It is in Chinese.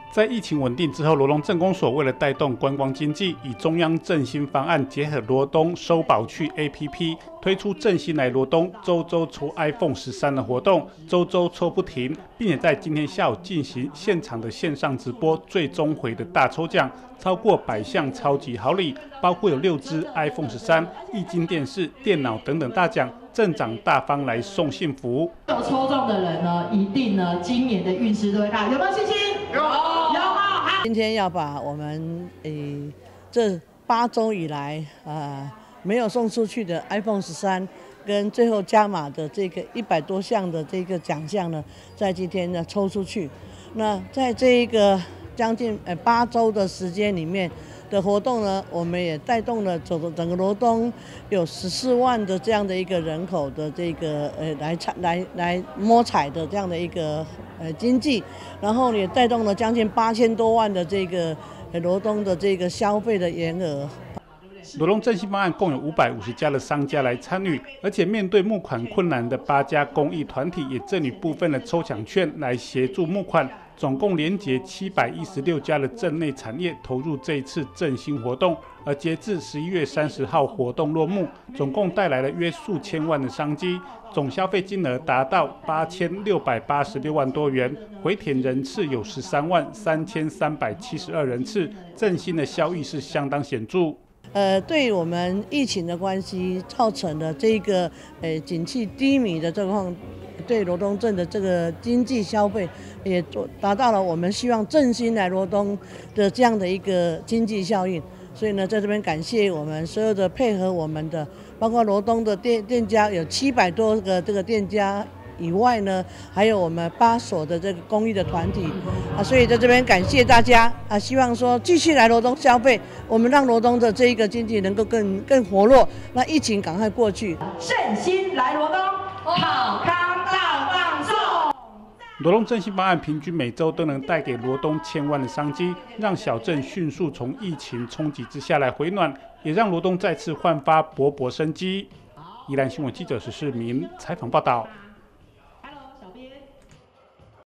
在疫情稳定之后，罗东镇公所为了带动观光经济，以中央振兴方案结合罗东收宝趣 APP， 推出振兴来罗东周周抽 iPhone 13的活动，周周抽不停，并且在今天下午进行现场的线上直播，最终回的大抽奖，超过100项超级好礼，包括有6只 iPhone 13、液晶电视、电脑等等大奖。镇长大方来送幸福， 有抽中的人呢，一定呢今年的运势都会大，有没有信心？有。 今天要把我们这8周以来没有送出去的 iPhone 13，跟最后加码的这个100多项的这个奖项呢，在今天呢抽出去。那在这一个将近8周的时间里面的活动呢，我们也带动了整个罗东有14万的这样的一个人口的这个来摸彩的这样的一个经济，然后也带动了将近8000多万的这个罗东的这个消费的员额。 罗东振兴方案共有550家的商家来参与，而且面对募款困难的8家公益团体也赠予部分的抽奖券来协助募款，总共连结716家的镇内产业投入这一次振兴活动，而截至11月30号活动落幕，总共带来了约数千万的商机，总消费金额达到8686万多元，回填人次有13万3372人次，振兴的效益是相当显著。 对于我们疫情的关系造成的这个景气低迷的状况，对罗东镇的这个经济消费也达到了我们希望振兴来罗东的这样的一个经济效应。所以呢，在这边感谢我们所有的配合我们的，包括罗东的店家有700多个这个店家以外呢，还有我们8所的这个公益的团体所以在这边感谢大家希望说继续来罗东消费，我们让罗东的这一个经济能够更活络，那疫情赶快过去。 振兴来罗东，好康大放送。 罗东振兴方案平均每周都能带给罗东1000万的商机，让小镇迅速从疫情冲击之下来回暖，也让罗东再次焕发勃勃生机。宜兰新闻记者石世明采访报道。